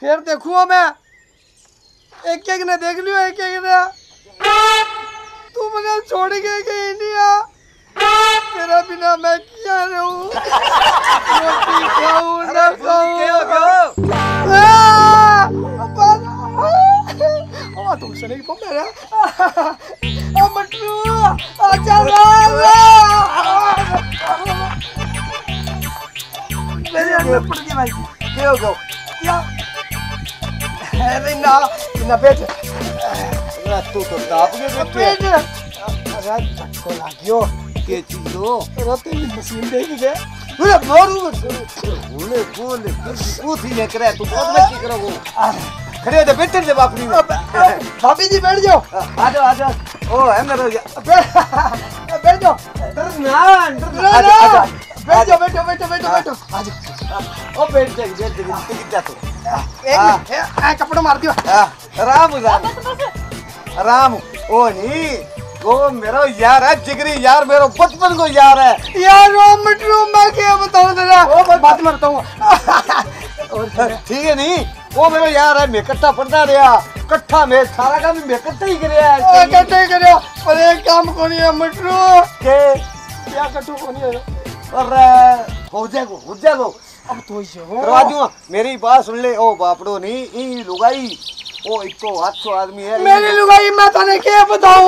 फिर देखूंगा मैं, एक एक ने देख लियो, एक एक ने। तू मुझे छोड़ के गई इंडिया, तेरा बिना मैं क्या रहूं, रोटी खाऊं ना खाऊं। तुम सने को मेरा मटरू आजा मेरे अंदर पड़ गया भाई। क्या हो गया? क्या? अरे ना ना बेटे, तू तो दाप के बेटे। अरे को लागियो के चीज हो? रोते की मशीन देख के अरे मारू बोले बोले पूछी ने करे तू बहुत में की करोगो? खड़े हो जा, बैठ जा बापनी में। भाभी जी बैठ जाओ। आ जाओ आ जाओ। ओ है मेरा बैठ जाओ। डरना बैठ जाओ, बैठो बैठो बैठो बैठो। आ जाओ। ओ बैठ जा कितना तो एक मिनट कपड़ा मार दियो। राम राम राम। ओ नहीं वो मेरा यार है, जिगरी यार, मेरा बचपन को यार है यार। मटरू मैं क्या बताऊं तेरा, वो बात मारता हूँ। ठीक है नहीं, वो मेरा यार है, मैं इकट्ठा पढ़ता रहा, इकट्ठा में सारा काम मैं इकट्ठा ही करया है। इकट्ठा ही करो, पर एक काम कोनी है मटरू के क्या कटू कोनी है। और हो जाएगो अब तो ही करवा दूंगा। मेरी बात सुन ले। ओ बापड़ो नहीं ई लुगाई, ओ एक तो 800 आदमी है मेरी लुगाई, मैं तने क्या बताऊं।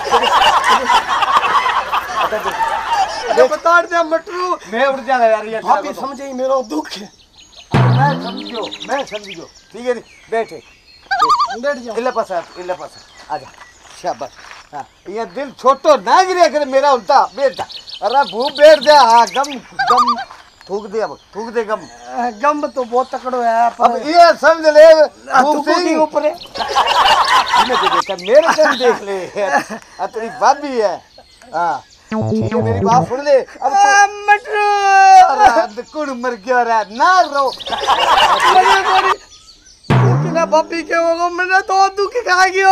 बता दे मटरू, मैं उड़ जाऊंगा यार ये। भाभी समझे मेरा दुख है। मैं समझियो ठीक है नहीं। बैठे बैठ जाओ। इल्ला पास आजा शाबाश। हां ये दिल छोटो ना गिरे करे मेरा उल्टा बैठ जा। अरे भूप बैठ जा। हां गम थूक दे गम तो बहुत तकड़ो है, अब ये समझ ले तू के ऊपर है। मेरे से देख ले तेरी बात भी है। हां ठीक है मेरी बात सुन ले। अब मटरू कुड़ मर गया रे ना रो ना भाभी के वो मैंने तो दुख खा गयो।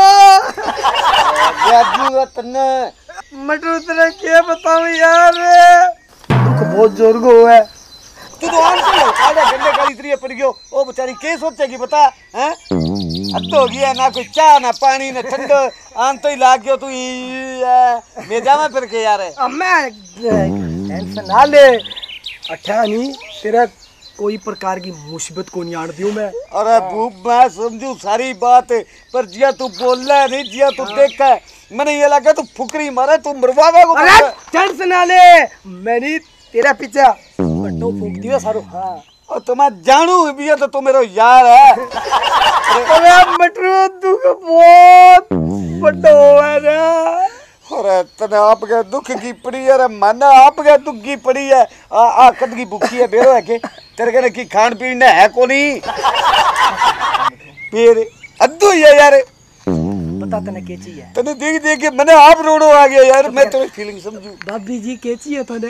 यादू तन्ने मटरू तेरा क्या बताऊं यार, दुख बहुत जोर को है। तू तो आन से आधा गंदे काली इतरी पड़ गयो। ओ बेचारी के सोचेगी बता हैं? हद हो गया, ना कोई चाह ना पानी ना ठंडो, आन तो ही लाग गयो तू। मैं जावा फिर के यार अब मैं टेंशन ना ले, अच्छा नहीं तेरा कोई प्रकार की मुसीबत को नहीं आड़ दियो मैं। अरे भूप मैं समझू सारी बात, पर जिया तू बोल रहा है नहीं, जिया तू देख है मैंने ये लगा तू फुकरी मारे, तू मरवावा को। अरे टेंशन ना ले, मैंने तेरा पीछे बट्टो फूंक दियो सारो। हाँ और तुम्हारा जानू भी है तो तू मेरा यार है। अरे मटरू दुख बहुत बट्टो है ना। अरे तने आपके दुख की पड़ी है रे मन, आपके दुख की पड़ी है। आ कद की भूखी है बेरो है के तेरे कने की खान पीन है को नहीं फिर अद्दू है यार। बता तने केची है, तने देख देख के मैंने आप रोड़ो आ गया यार। मैं तेरी फीलिंग समझू। भाभी जी केची है तने।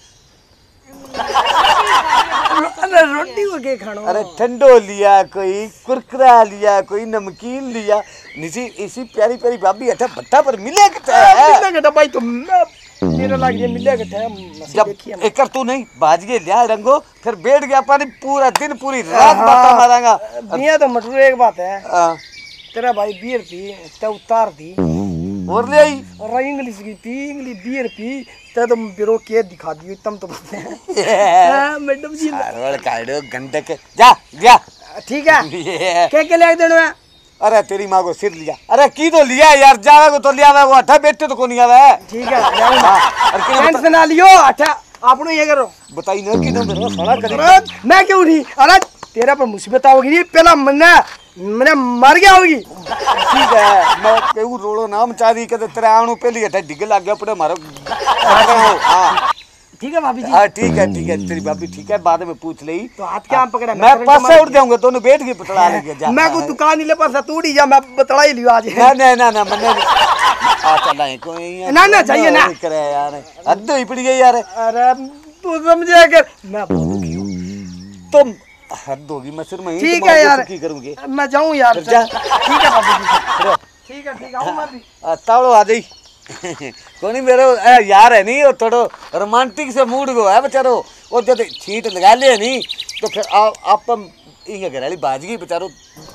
अरे रोटी को के खानो। अरे ठंडो लिया, कोई कुरकुरा लिया, कोई नमकीन लिया, निसी इसी प्यारी प्यारी भाभी अठा भट्टा पर मिले कितना गटा भाई तुम मेरा लाग ये मिले गटा जब एक तू नहीं बाज के लिया रंगो, फिर बैठ गया पानी पूरा दिन पूरी रात बाता मारांगा। दुनिया तो मटरू एक बात है, तेरा भाई बियर पी ते उतार दी और ले आई और इंग्लिश की पी, इंग्लिश बियर पी ते तुम बिरो के दिखा दियो तुम तो हां मैडम जी सारवड़ काड़ो गंडे के जा ठीक है के ले देनो है। अरे तेरी माँ को सिर लिया। अरे की तो लिया यार, जावे को तो लिया वो अठा बैठे तो कोनी आवे। ठीक है टेंशन ना लियो। अच्छा आपनो ये करो बताई ना कि ना मेरा साला करे मैं क्यों नहीं। अरे तेरा पर मुसीबत आओगी पहला मैंने मर गया होगी। ठीक है मैं केहू रोड़ो नाम चादी के तेरे आणू पहली अठा डिग लग गया अपने मारो। हां ठीक है भाभी जी। हां ठीक है तेरी भाभी ठीक है, बाद में पूछ ले। तो हाथ क्या पकड़ा मैं पासे उड़ जाऊंगा दोनों बैठ के पतला लेके जा। मैं को दुकान ही ले पास तोड़ी जा, मैं बतला ही लियो आज। ना मैंने आ चला है कोई ना चाहिए ना करे यार, हद ही पड़ी गई यार। अरे तू समझे कर मैं तुम हद होगी मैं सिर में। ठीक है यार की करूंगी मैं जाऊं यार। ठीक है भाभी जी ठीक है आऊं मैं भी। तावड़ो आ जाई कोनी मेरो यार है नहीं, वो थोड़ो रोमांटिक से मूड को है बेचारो। वो जब छींट लगा ले नहीं तो फिर आप इनका घर वाली बाज गई बेचारो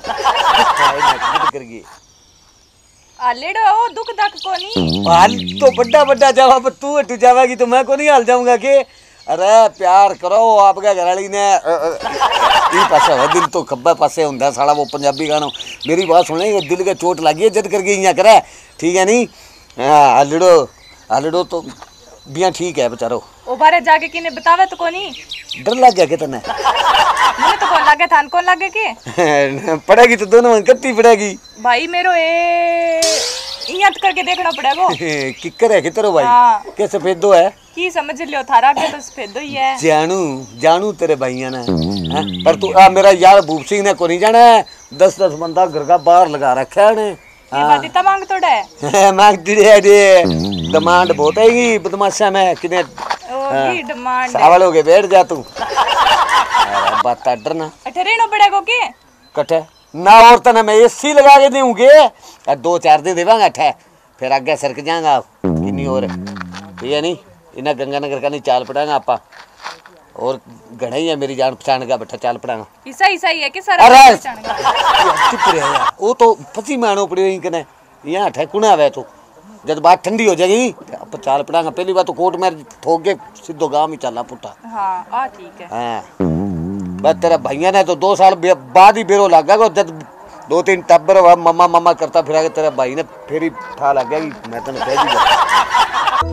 कर गई आलेड़ो ओ दुख दक कोनी हाल तो बड़ा बड़ा जावा पर तू हट जावेगी तो मैं को नहीं हाल जाऊंगा के अरे प्यार करो आपका घर वाली ने ई पासे है दिल तो खब्बे पासे हुंदा साला वो पंजाबी गाना मेरी बात सुने दिल के चोट लगी है जद करके इयां करे ठीक है नहीं हां आलड़ो तो बिया ठीक है बेचारो ओ बारे जाके किने बतावे तो कोनी डर लग गया के तने मुझे तो कौन लागे थान कौन लागे के पड़ेगी तो दोनों में कत्ती पड़ेगी भाई मेरो ए इयां करके देखना पड़ेगा किकर है कितरो भाई हाँ। के सफेदो है की समझ लियो थारा के तो सफेदो ही है जानू तेरे भाइया ने पर तू मेरा यार भूप सिंह ने को नहीं जाना 10-10 बंदा घर का बाहर लगा रखा है ने बात इतना मांग तोड़ा है मांग दिए दे डिमांड बहुत है बदमाशा में किने की डिमांड सावल हो गए बैठ जा तू अरे बात डरना अठरेनो पड़ेगा के कटे ना और तना मैं एसी लगा के दूंगे 2-4 दिन देवांगा अठे फिर आगे सरक जाएगा किन्नी और ठीक है नहीं इन्हें गंगानगर का नहीं चाल पड़ाएगा आपा और घड़ा ही है मेरी जान पहचान का बैठा चाल पड़ाएगा ईसा है कि सारा अरे पहचान का चुप रहे यार वो तो फसी मानो पड़ी हुई कने यहाँ ठेकुना है तो जब बात ठंडी हो जाएगी आप चाल पड़ाएगा पहली बात तो कोर्ट में ठोक के सीधो गांव ही चलना पुटा हां आ ठीक है हां बस तेरा भैया ने तो 2 साल बाद ही बेरो लग गया जब 2-3 टब्बर मम्मा मम्मा करता फिर आगे तेरे भाई ने फिर ही ठा लग गया कि मैं तेने कह दी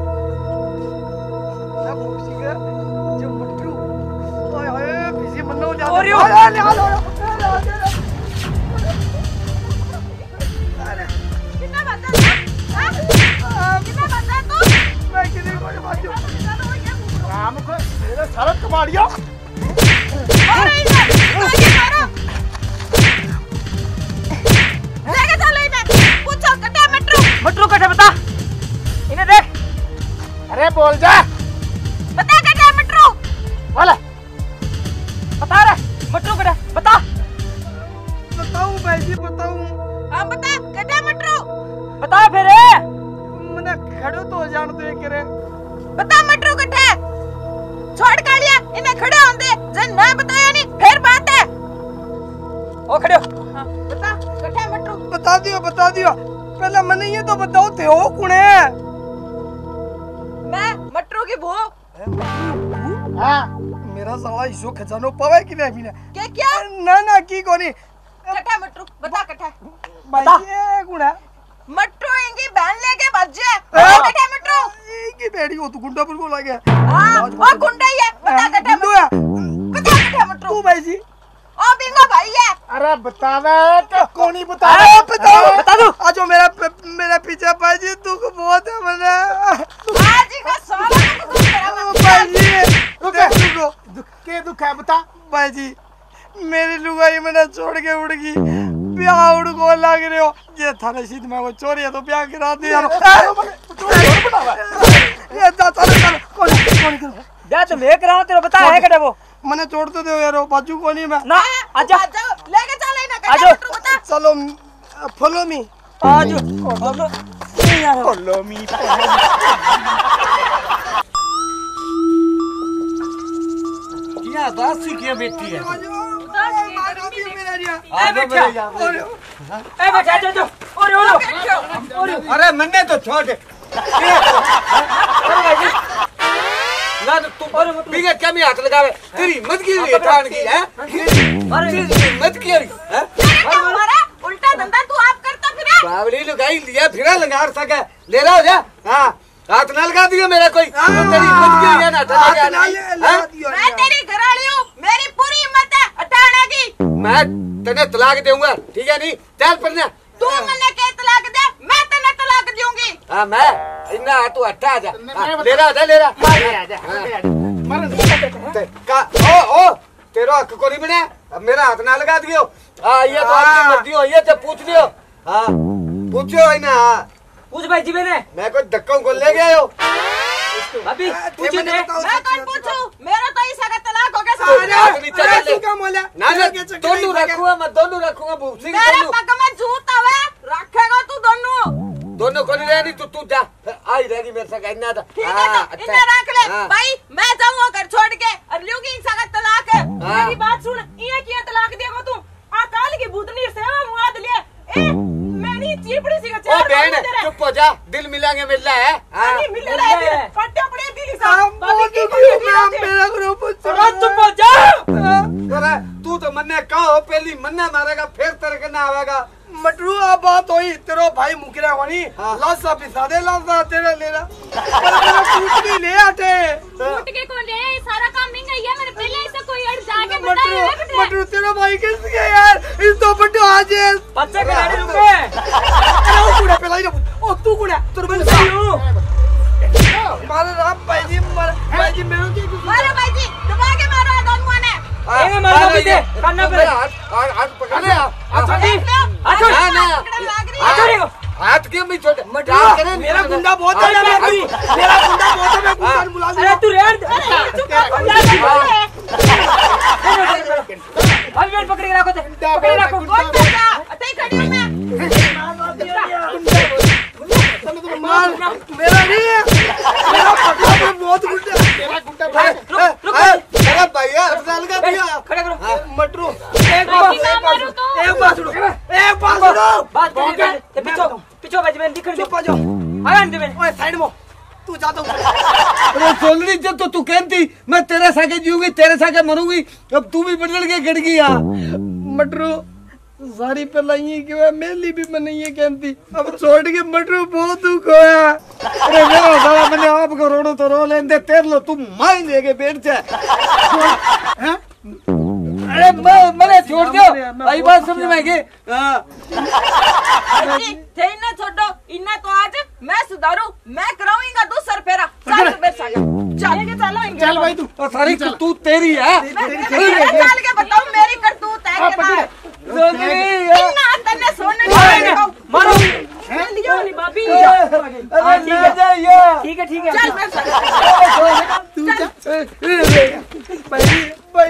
सारा कमाड़िया मटरू कटे बता इन्हें देख अरे बोल जा बता कटे मटरू बोला बता रे मटरू कटे बता बताऊं भाई जी बताऊं हां बता कटे मटरू बता फिर मैंने खड़ो तो जान दे करे बता मटरू कटे छोड़ कालिया इन्हें खड़े होंदे जन ना बताया नहीं फिर बात है ओ खड़े हां बता कटे मटरू बता दियो पहले मैंने ये तो बताओ थे हो कौन है मैं मटरू की बहू हां मेरा साला इसो खजानो पावे कि नहीं के क्या ना की कोनी कटे मटरू बता कटे बता ये कौन है मटरू इनकी बहन लेके भज जाए कटे मटरू की बेड़ी हो तू गुंडा पर को लगे हां ओ गुंडा ही है बता कटे मटरू बता कटे मटरू तू भाई जी ओ बिंगो भाई है अरे बतावे तो कोनी बता दो आजो मेरा पीछे भाई जी दुख बहुत है मैंने आज का साला को कुछ करा भाई जी दुख है बता भाई जी मेरी लुगाई मैंने छोड़ के उड़ गई ब्याह उड़ को लग रहे हो ये थाने सीध में वो चोरी है तो ब्याह करा दे यार ये चल कौन जा तो लेकर आओ तेरे बता है कटे वो मैंने छोड़ तो दो यार बाजू को नहीं मैं ना आजा लेके चल ना आजो। कटे मटरू बता चलो फॉलो मी आज फॉलो मी क्या बात सी क्या बेटी है ए बेटा जो ओरे अरे मन्ने तो छोड़ ना तो तुम बिगड़ क्या में हाथ लगावे तेरी हिम्मत की है ठान की है तेरी हिम्मत की है हमारा उल्टा धंधा तू आप करता फिर बावली लुगाई लिया फिर लगा सके ले रहा हो जा हां हाथ ना लगा दियो मेरा कोई तेरी हिम्मत की है ना मैं तेरी घरवाली हूं मेरी पूरी हिम्मत है हटाने की मैं तने तलाक दूंगा ठीक है नहीं चल पड़ना तू मन्ने के तलाक दे मैं तने तलाक दूंगी हां मैं इन्ना तू हटा जा ले रहा का ओ तेरा हक को नहीं बने अब मेरा हाथ ना लगा दियो हां ये तो आपकी मर्जी हो ये तो पूछ लियो हां पूछो है ना पूछ भाई जी मैंने मैं कोई धक्कों को ले गया हो अभी पूछ दे मैं कौन पूछूं मेरा तो इस का तलाक हो गया दोनों रखूंगा मैं दोनों रखूंगा भूसी मेरे पग में जूता है रखेगा तू दोनों को नहीं रहनी तू जा आई रहेगी मेरे से कहना था ठीक है तो इन्हें रख ले भाई मैं जाऊंगा घर छोड़ के और लूंगी इंसान का तलाक है मेरी बात सुन ये किया जा, दिल मिलाएंगे मिल रहा है। नहीं मिल रहा है फटे पड़े दिल सा हम बहुत दुखी हो गए, मेरा करो कुछ। चुप हो जा। तू तो मन्ने कहो पहली मन्ने मारेगा फिर तेरे के ना आवेगा। मटरू आ बात होई तेरो भाई मुकरा होनी लासा पिसा दे लासा तेरे लेना पर मेरा टूट भी ले आटे टूट के कौन ले सारा काम नहीं गई है मेरे पहले ऐसा कोई अड़ जाके बताया मटरू मटरू तेरा भाई किस गया यार इस तो बड्डो आज बच्चे के गाड़ी रुके। अरे ओ कुड़ा पहला ही ओ तू कुड़ा तोर बन सही हो मारे राम भाई जी मेरो के मारो भाई जी दबा के मारो दोनों ने एंगे मारो भी दे करना पे हाथ पकड़ ले। हाथ क्यों भी छोटे मेरा गुंडा बहुत है मेरा गुंडा बहुत है मैं गुंडा बुला अरे तू रेड अभी वेट पकड़ के रखो पकड़ के रखो कौन बचा अतई खड़ी मैं मेरा नहीं है मेरा पकड़ा में बहुत गुंडा मेरा गुंडा अरे भैया साल का दिया खड़े करो मटरू एक बात सुनो बात कर पीछे बाजी में दिख चुप हो जाओ आगे दे में ओए साइड में तू जा तो अरे सोल रही जब तो तू कहती मैं तेरे सागे जीऊंगी तेरे सागे मरूंगी अब तू भी बदल के गिर गई यार। मटरू सारी पलाई क्यों मेली भी मैं नहीं ये कहती अब छोड़ के मटरू बहुत दुख होया। अरे मेरा साला मैंने आपको रोनो तो रो लेंदे तेर लो तू माइन लेके बैठ जा। हैं अरे मैंने छोड़ दो आई बात समझ में गई। थे इन्हें छोड़ो इन्हें तो आज मैं सुधारू मैं कराऊंगा दूसरा फेरा चल मेरे साथ चल के चलो चल भाई तू और सारी तू तेरी है चल के बताऊं मेरी करतूत है के ना इन्ना तन्ने सोने मारो लियो नहीं बाबी ठीक है चल मेरे साथ तू भाई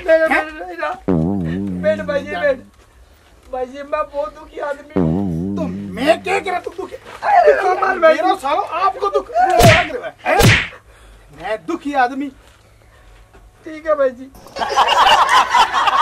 बैठ भाई जी मैं बहुत दुखी आदमी हूँ। तो मैं क्या करा तू दुखी अरे कमाल भाई मेरा सालो आपको दुख लग रहा है मैं दुखी आदमी ठीक है भाई जी